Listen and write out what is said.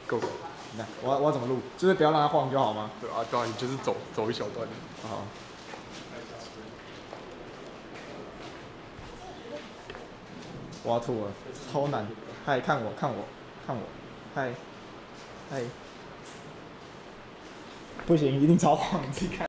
够。 那我要怎么录？就是不要让它晃就好吗？ 对啊，对啊，你就是走一小段。 好。我要吐了，超难。嗨，看我，嗨，不行，一定超晃，你自己看。